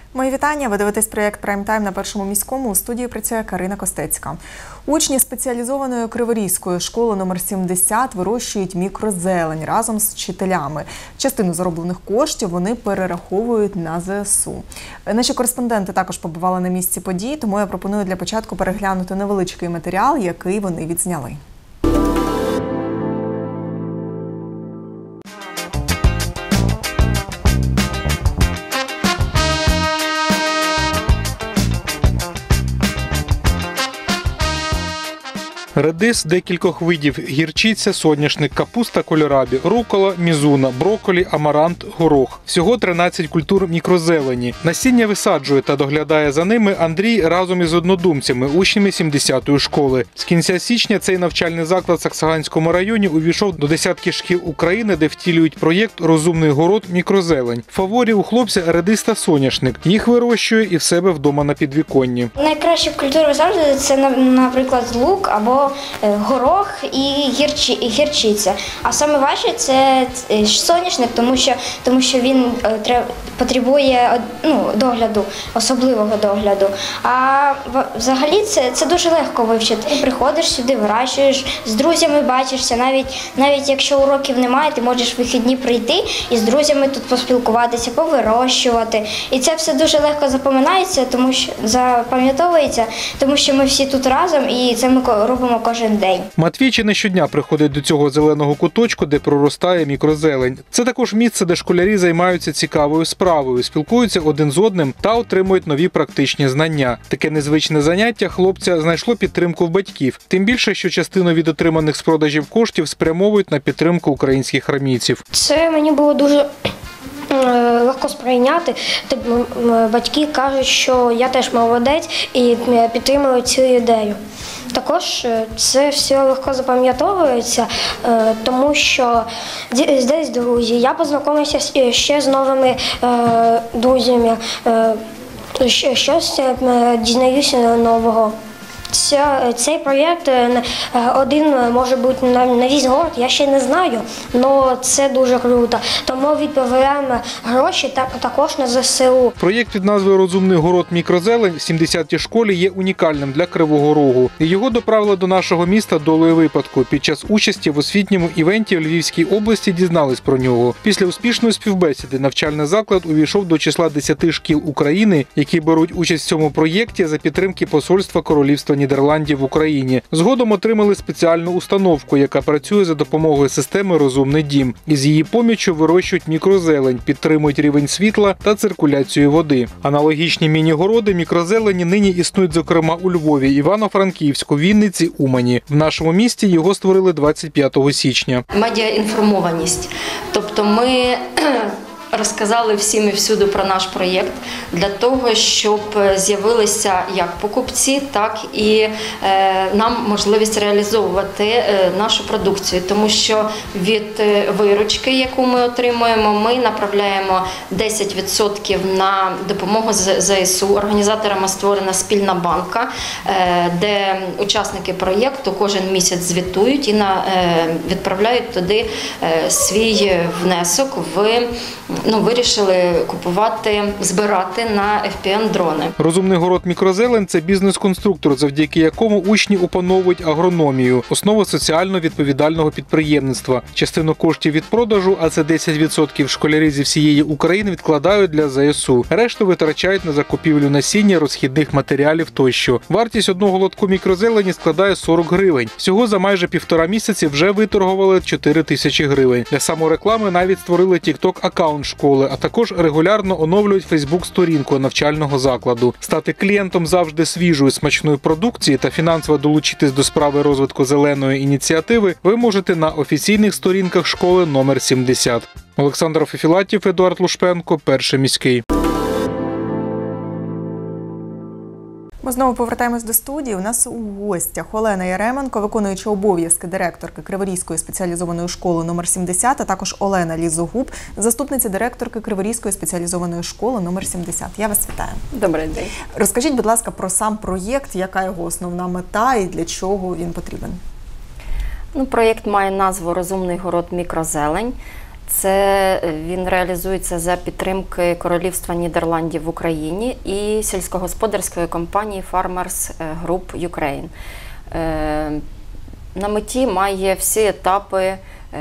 Мої вітання. Ви дивитесь проєкт «Прайм-тайм» на Першому міському. У студії працює Карина Костецька. Учні спеціалізованої Криворізької школи номер 70 вирощують мікрозелень разом з вчителями. Частину зароблених коштів вони перераховують на ЗСУ. Наші кореспонденти також побували на місці подій, тому я пропоную для початку переглянути невеличкий матеріал, який вони відзняли. Редис декількох видів – гірчиця, соняшник, капуста кольорабі, рукола, мізуна, брокколі, амарант, горох. Всього 13 культур мікрозелені. Насіння висаджує та доглядає за ними Андрій разом із однодумцями, учнями 70-ї школи. З кінця січня цей навчальний заклад в Саксаганському районі увійшов до десятки шкіл України, де втілюють проєкт «Розумний город. Мікрозелень». В фаворі у хлопця редис та соняшник. Їх вирощує і в себе вдома на підвіконні. Найкраща культура завжди це, наприклад, лук або горох і гірчиця. А саме важче це соняшник, тому що він потребує догляду, особливого догляду. А взагалі це дуже легко вивчити. Ти приходиш сюди, вирощуєш, з друзями бачишся, навіть якщо уроків немає, ти можеш в вихідні прийти і з друзями тут поспілкуватися, повирощувати. І це все дуже легко запам'ятовується, тому що ми всі тут разом і це ми робимо кожен день. Матвій чи не щодня приходить до цього зеленого куточку, де проростає мікрозелень. Це також місце, де школярі займаються цікавою справою, спілкуються один з одним та отримують нові практичні знання. Таке незвичне заняття хлопця знайшло підтримку в батьків. Тим більше, що частину від отриманих з продажів коштів спрямовують на підтримку українських армійців. Це мені було дуже легко сприйняти. Батьки кажуть, що я теж молодець і підтримують цю ідею. Також це все легко запам'ятовується, тому що здесь друзі. Я познайомився ще з новими друзями, щось дізнаюся нового. Цей проєкт один може бути на весь город, я ще не знаю, але це дуже круто. Тому відправляємо гроші також на ЗСУ. Проєкт під назвою «Розумний город. Мікрозелень» в 70-й школі є унікальним для Кривого Рогу. Його доправили до нашого міста долею випадку. Під час участі в освітньому івенті в Львівській області дізнались про нього. Після успішної співбесіди навчальний заклад увійшов до числа 10 шкіл України, які беруть участь в цьому проєкті за підтримки Посольства Королівства Нідерландів в Україні. Згодом отримали спеціальну установку, яка працює за допомогою системи «Розумний дім». Із її поміччю вирощують мікрозелень, підтримують рівень світла та циркуляцію води. Аналогічні міні-городи мікрозелені нині існують, зокрема, у Львові, Івано-Франківську, Вінниці, Умані. В нашому місті його створили 25 січня. Медіаінформованість. Тобто ми розказали всім і всюди про наш проєкт для того, щоб з'явилися як покупці, так і нам можливість реалізовувати нашу продукцію. Тому що від виручки, яку ми отримуємо, ми направляємо 10% на допомогу ЗСУ. Організаторами створена спільна банка, де учасники проєкту кожен місяць звітують і відправляють туди свій внесок вирішили збирати на FPV-дрони. «Розумний город. Мікрозелень» – це бізнес-конструктор, завдяки якому учні опановують агрономію, основу соціально відповідального підприємництва. Частину коштів від продажу, а це 10% школярі зі всієї України, відкладають для ЗСУ. Решту витрачають на закупівлю насіння, розхідних матеріалів тощо. Вартість одного лотку мікрозелені складає 40 гривень. Всього за майже 1,5 місяці вже виторгували 4 тисячі гривень. Для самореклами навіть створили TikTok-аккаунт школи, а також регулярно оновлюють Фейсбук-сторінку навчального закладу. Стати клієнтом завжди свіжої смачної продукції та фінансово долучитись до справи розвитку зеленої ініціативи ви можете на офіційних сторінках школи номер 70. Олександр Фефілатів, Едуард Лушпенко, Перший міський. Ми знову повертаємось до студії. У нас у гостях Олена Яременко, виконуюча обов'язки директорки Криворізької спеціалізованої школи номер 70, а також Олена Лізогуб, заступниця директорки Криворізької спеціалізованої школи номер 70. Я вас вітаю. Добрий день. Розкажіть, будь ласка, про сам проєкт, яка його основна мета і для чого він потрібен? Проєкт має назву «Розумний город. Мікрозелень». Це він реалізується за підтримки Королівства Нідерландів в Україні і сільськогосподарської компанії Farmers Group Ukraine. На меті має всі етапи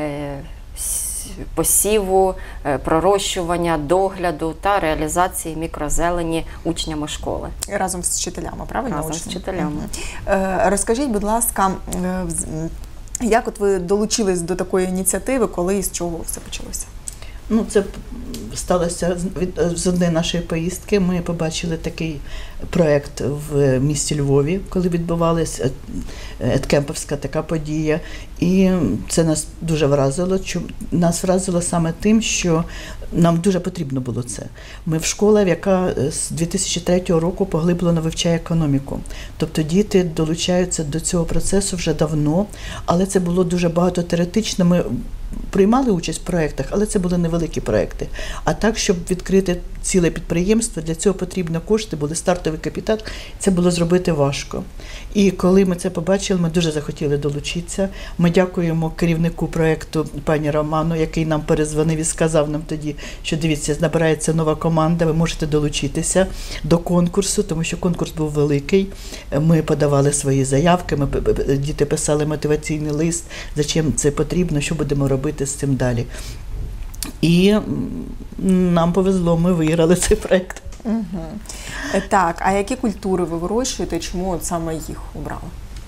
посіву, пророщування, догляду та реалізації мікрозелені учнями школи. Разом з вчителями, правильно? Разом з вчителями. Розкажіть, будь ласка, як от ви долучились до такої ініціативи, коли і з чого все почалося? Ну, це сталося з однієї нашої поїздки. Ми побачили такий проєкт в місті Львові, коли відбувалася еткемповська така подія. І це нас дуже вразило. Нас вразило саме тим, що нам дуже потрібно було це. Ми в школі, яка з 2003 року поглиблено вивчає економіку. Тобто діти долучаються до цього процесу вже давно, але це було дуже багато теоретично. Ми приймали участь в проєктах, але це були невеликі проєкти. А так, щоб відкрити ціле підприємство, для цього потрібні кошти, були стартовий капітал, це було зробити важко. І коли ми це побачили, ми дуже захотіли долучитися. Ми дякуємо керівнику проєкту пані Роману, який нам перезвонив і сказав нам тоді, що дивіться, набирається нова команда, ви можете долучитися до конкурсу, тому що конкурс був великий. Ми подавали свої заявки, діти писали мотиваційний лист, за чим це потрібно, що будемо робити з цим далі. І нам повезло, ми виграли цей проєкт. Угу. Так, а які культури ви вирощуєте, чому от саме їх обрали?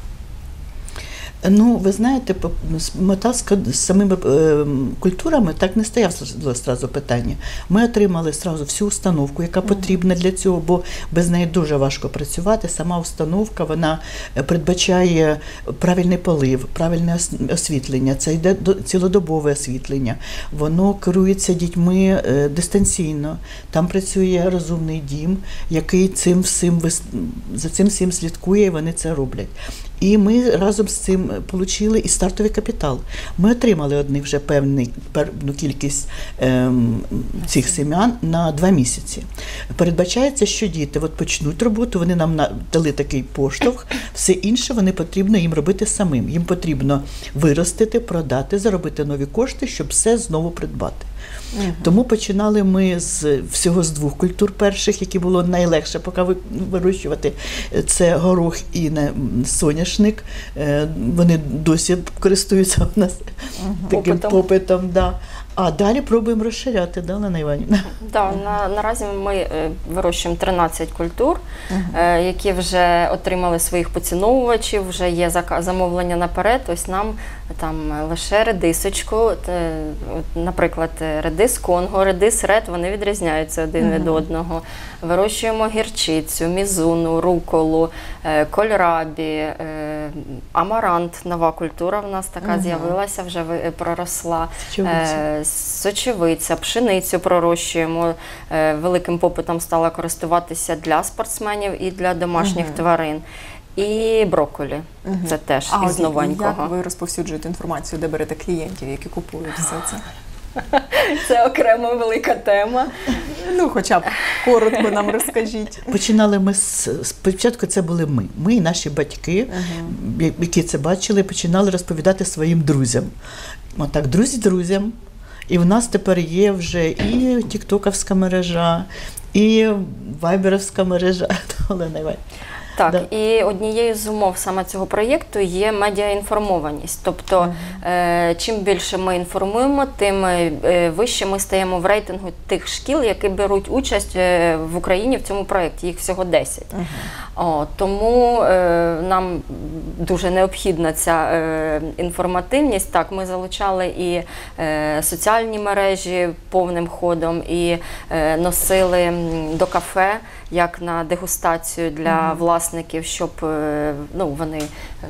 Ну, ви знаєте, мета з самими культурами так не стояло одразу питання. Ми отримали одразу всю установку, яка потрібна для цього, бо без неї дуже важко працювати. Сама установка, вона передбачає правильний полив, правильне освітлення, це йде цілодобове освітлення. Воно керується дітьми дистанційно. Там працює розумний дім, який за цим всім слідкує, і вони це роблять. І ми разом з цим отримали і стартовий капітал. Ми отримали одних вже певну кількість цих семян на 2 місяці. Передбачається, що діти от почнуть роботу, вони нам дали такий поштовх, все інше вони потрібно їм робити самим. Їм потрібно виростити, продати, заробити нові кошти, щоб все знову придбати. Тому починали ми всього з 2 культур перших, які було найлегше поки вирощувати. Це горох і соняшник. Вони досі користуються у нас таким попитом. Да. А далі пробуємо розширяти, да, Олена Іванівна? Так, наразі ми вирощуємо 13 культур, які вже отримали своїх поціновувачів, вже є замовлення наперед. Ось нам там лише редисочку, наприклад, редис Конго, редис ред, вони відрізняються один від одного. Вирощуємо гірчицю, мізуну, руколу, кольрабі, амарант, нова культура в нас така з'явилася, вже проросла. Сочевиця, пшеницю пророщуємо, великим попитом стала користуватися для спортсменів і для домашніх тварин. І брокколі, це теж із новенького. Як ви розповсюджуєте інформацію, де берете клієнтів, які купують все це? Це окрема велика тема. Ну, хоча б коротко нам розкажіть. Починали ми спочатку це були ми. Ми і наші батьки, які це бачили, починали розповідати своїм друзям. Отак, друзі друзям. І в нас тепер є вже і тіктоковська мережа, і вайберівська мережа. Олена Іванівна. Так, і однією з умов саме цього проєкту є медіаінформованість. Тобто, чим більше ми інформуємо, тим вище ми стаємо в рейтингу тих шкіл, які беруть участь в Україні в цьому проєкті. Їх всього 10. Тому нам дуже необхідна ця інформативність. Так, ми залучали і соціальні мережі повним ходом, і носили до кафе, як на дегустацію для власників, щоб вони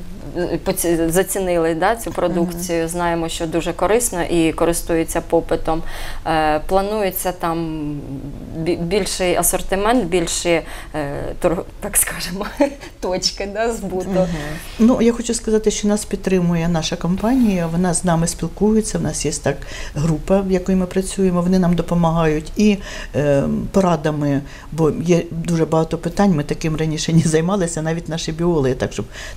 зацінили цю продукцію. Знаємо, що дуже корисно і користуються попитом. Планується там більший асортимент, більші, так скажемо, точки збуту. Ну, я хочу сказати, що нас підтримує наша компанія, вона з нами спілкується, в нас є так група, в якій ми працюємо, вони нам допомагають і порадами, бо є дуже багато питань, ми таким раніше не займалися, навіть наші біологи, так щоб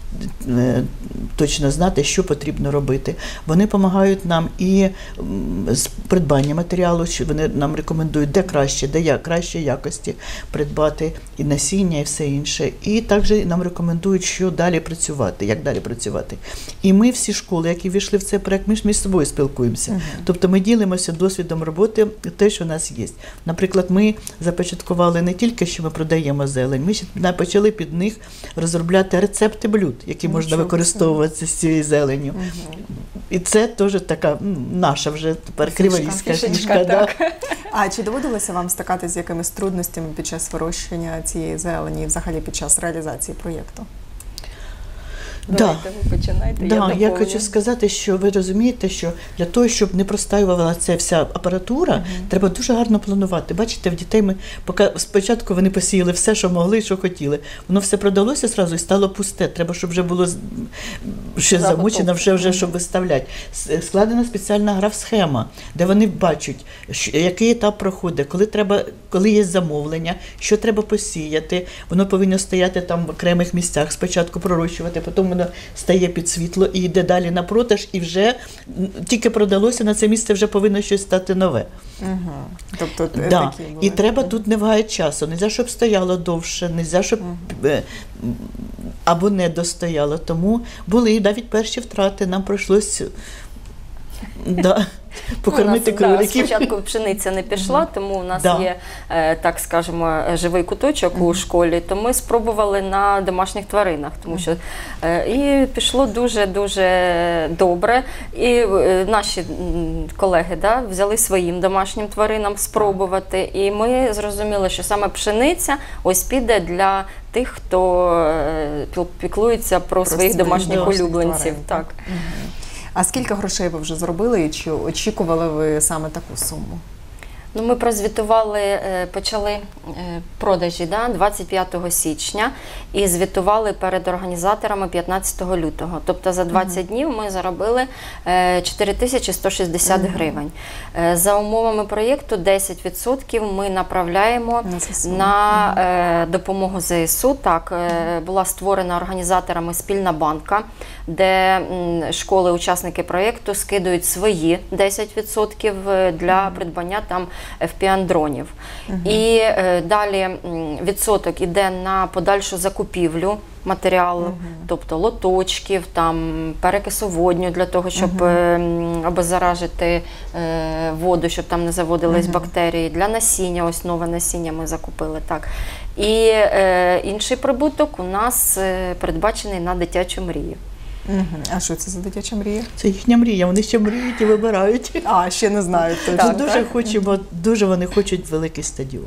точно знати, що потрібно робити. Вони допомагають нам і з придбання матеріалу, що вони нам рекомендують, де краще, де як кращої якості придбати і насіння, і все інше. І також нам рекомендують, що далі працювати, як далі працювати. І ми всі школи, які війшли в цей проект, ми ж між собою спілкуємося. Тобто ми ділимося досвідом роботи, те, що у нас є. Наприклад, ми започаткували не тільки, що ми продаємо зелень, ми ще почали під них розробляти рецепти блюд, які можна використовувати з цією зеленню. І це теж така наша вже тепер криворізька фішка. Да. А чи доводилося вам стикатися з якимись трудностями під час вирощення цієї зелені і взагалі під час реалізації проєкту? Давайте ви починайте, я хочу сказати, що ви розумієте, що для того, щоб не простаювала ця вся апаратура, треба дуже гарно планувати. Бачите, в дітей ми, поки спочатку вони посіяли все, що могли, що хотіли. Воно все продалося одразу і стало пусте. Треба, щоб вже було ще замучено, вже щоб виставляти. Складена спеціальна граф-схема, де вони бачать, який етап проходить, коли є замовлення, що треба посіяти. Воно повинно стояти там в окремих місцях, спочатку пророщувати, потім воно стає під світло і йде далі на продаж, і вже тільки продалося, на це місце вже повинно щось стати нове. Тобто такі були. І треба тут не вгаяти часу. Нельзя, щоб стояло довше, нельзя, щоб або не достояло. Тому були навіть перші втрати, нам прийшлося покормити кроликів. Спочатку пшениця не пішла, тому у нас є, так скажемо, живий куточок у школі, то ми спробували на домашніх тваринах, тому що і пішло дуже-дуже добре. І наші колеги взяли своїм домашнім тваринам спробувати, і ми зрозуміли, що саме пшениця ось піде для тих, хто піклується про своїх домашніх улюбленців. Так. А скільки грошей ви вже зробили і чи очікували ви саме таку суму? Ну, ми прозвітували, почали продажі 25 січня і звітували перед організаторами 15 лютого. Тобто за 20 днів ми заробили 4160 гривень. За умовами проєкту 10% ми направляємо на допомогу ЗСУ. Так, була створена організаторами спільна банка, де школи-учасники проєкту скидують свої 10% для придбання там FPV-дронів. І далі відсоток іде на подальшу закупівлю матеріалу, тобто лоточків, там, перекисоводню для того, щоб обеззаражити воду, щоб там не заводились бактерії. Для насіння, ось нове насіння ми закупили. Так. І інший прибуток у нас передбачений на дитячу мрію. А що це за дитяча мрія? Це їхня мрія, вони ще мріють і вибирають. А, ще не знають. Дуже вони хочуть великий стадіон.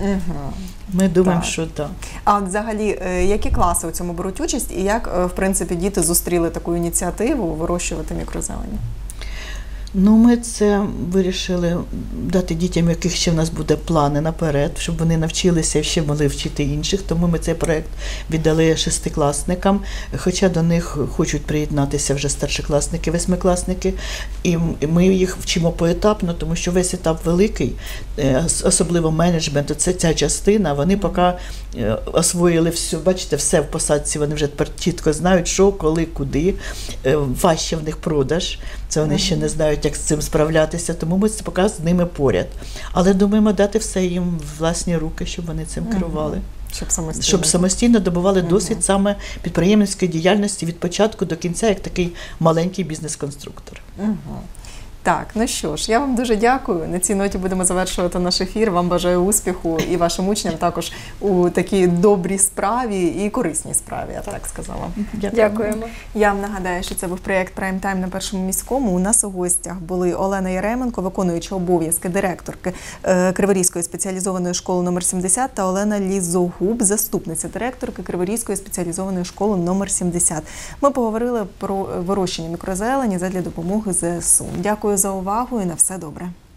Ми думаємо, що так. А от взагалі, які класи у цьому беруть участь і як, в принципі, діти зустріли таку ініціативу вирощувати мікрозелень? Ну, ми це вирішили дати дітям, яких ще в нас буде плани наперед, щоб вони навчилися і ще могли вчити інших. Тому ми цей проєкт віддали шестикласникам, хоча до них хочуть приєднатися вже старшокласники, восьмикласники. І ми їх вчимо поетапно, тому що весь етап великий, особливо менеджменту, це ця частина, вони поки освоїли все, бачите, все в посадці, вони вже тепер чітко знають, що, коли, куди. Важче в них продаж, це вони ще не знають, як з цим справлятися, тому ми поки з ними поряд. Але думаємо дати все їм в власні руки, щоб вони цим керували. Щоб самостійно добували досвід саме підприємницької діяльності від початку до кінця, як такий маленький бізнес-конструктор. Так, ну що ж, я вам дуже дякую. На цій ноті будемо завершувати наш ефір. Вам бажаю успіху і вашим учням також у такій добрій справі і корисній справі, я так сказала. Дякуємо. Я вам нагадаю, що це був проєкт «Прайм-тайм» на Першому міському. У нас у гостях були Олена Яременко, виконуюча обов'язки директорки Криворізької спеціалізованої школи номер 70 та Олена Лізогуб, заступниця директорки Криворізької спеціалізованої школи номер 70. Ми поговорили про вирощення мікрозелені задля допомоги ЗСУ. Дякую за увагу і на все добре.